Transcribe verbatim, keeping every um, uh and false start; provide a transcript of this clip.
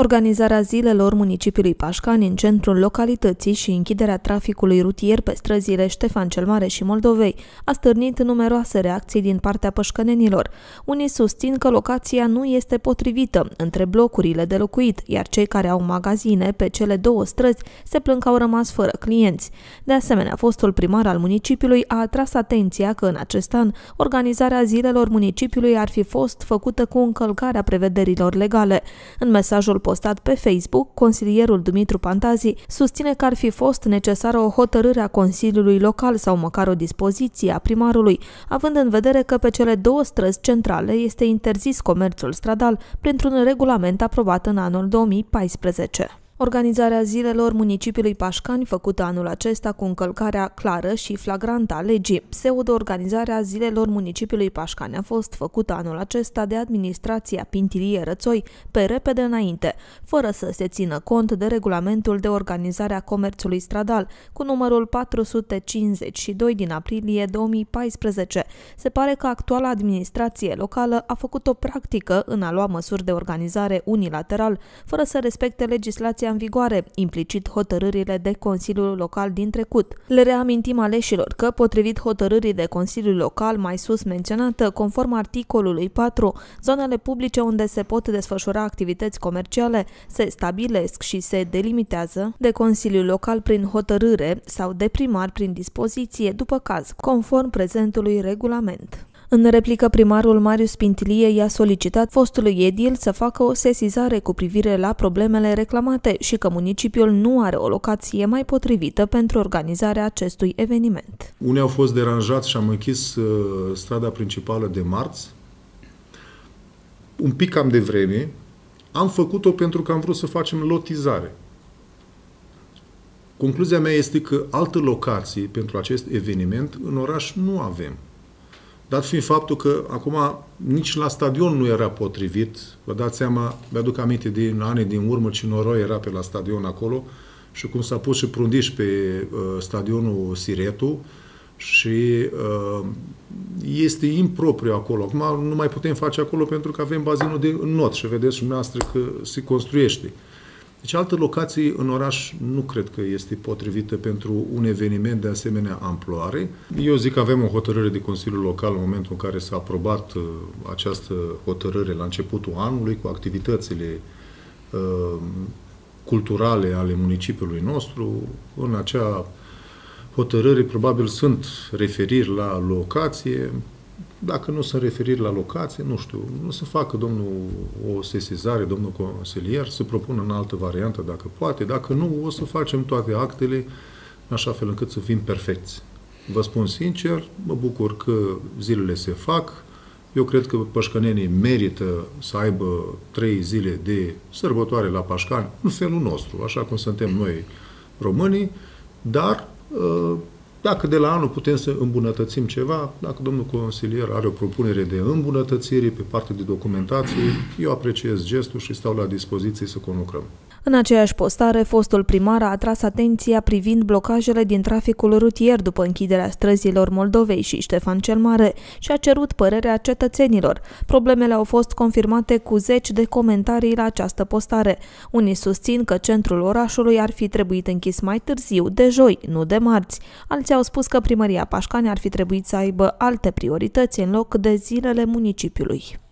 Organizarea zilelor municipiului Pașcani în centrul localității și închiderea traficului rutier pe străzile Ștefan cel Mare și Moldovei a stârnit numeroase reacții din partea pășcănenilor. Unii susțin că locația nu este potrivită între blocurile de locuit, iar cei care au magazine pe cele două străzi se plâng că au rămas fără clienți. De asemenea, fostul primar al municipiului a atras atenția că în acest an organizarea zilelor municipiului ar fi fost făcută cu încălcarea prevederilor legale. În mesajul postat pe Facebook, consilierul Dumitru Pantazi susține că ar fi fost necesară o hotărâre a Consiliului Local sau măcar o dispoziție a primarului, având în vedere că pe cele două străzi centrale este interzis comerțul stradal printr-un regulament aprobat în anul două mii paisprezece. Organizarea zilelor municipiului Pașcani, făcută anul acesta cu încălcarea clară și flagrantă a legii. Pseudo-organizarea zilelor municipiului Pașcani a fost făcută anul acesta de administrația Pintilie Rățoi pe repede înainte, fără să se țină cont de regulamentul de organizare a comerțului stradal, cu numărul patru sute cincizeci și doi din aprilie două mii paisprezece. Se pare că actuala administrație locală a făcut o practică în a lua măsuri de organizare unilateral, fără să respecte legislația în vigoare, implicit hotărârile de Consiliul Local din trecut. Le reamintim aleșilor că, potrivit hotărârii de Consiliul Local mai sus menționată, conform articolului patru, zonele publice unde se pot desfășura activități comerciale se stabilesc și se delimitează de Consiliul Local prin hotărâre sau de primar prin dispoziție, după caz, conform prezentului regulament. În replică, primarul Marius Pintilie i-a solicitat fostului edil să facă o sesizare cu privire la problemele reclamate și că municipiul nu are o locație mai potrivită pentru organizarea acestui eveniment. Unii au fost deranjați și am închis uh, strada principală de marți. Un pic cam de vreme. Am făcut-o pentru că am vrut să facem lotizare. Concluzia mea este că alte locații pentru acest eveniment în oraș nu avem. Dat fiind faptul că acum nici la stadion nu era potrivit, vă dați seama, mi-aduc aminte din anii din urmă ce noroi era pe la stadion acolo și cum s-a pus și prundiș pe uh, stadionul Siretu și uh, este impropriu acolo. Acum nu mai putem face acolo pentru că avem bazinul de not și vedeți și dumneavoastră că se construiește. Deci alte locații în oraș nu cred că este potrivită pentru un eveniment de asemenea amploare. Eu zic că avem o hotărâre de Consiliul Local în momentul în care s-a aprobat uh, această hotărâre la începutul anului cu activitățile uh, culturale ale municipiului nostru. În acea hotărâre probabil sunt referiri la locație. Dacă nu sunt referiri la locație, nu știu, nu să facă domnul o sesizare, domnul consilier, să propună în altă variantă dacă poate, dacă nu, o să facem toate actele în așa fel încât să fim perfecți. Vă spun sincer, mă bucur că zilele se fac, eu cred că pășcănenii merită să aibă trei zile de sărbătoare la Pașcani, în felul nostru, așa cum suntem noi românii, dar dacă de la anul putem să îmbunătățim ceva, dacă domnul consilier are o propunere de îmbunătățire pe partea de documentație, eu apreciez gestul și stau la dispoziție să conlucrăm. În aceeași postare, fostul primar a atras atenția privind blocajele din traficul rutier după închiderea străzilor Moldovei și Ștefan cel Mare și a cerut părerea cetățenilor. Problemele au fost confirmate cu zeci de comentarii la această postare. Unii susțin că centrul orașului ar fi trebuit închis mai târziu, de joi, nu de marți. Alții au spus că primăria Pașcani ar fi trebuit să aibă alte priorități în loc de zilele municipiului.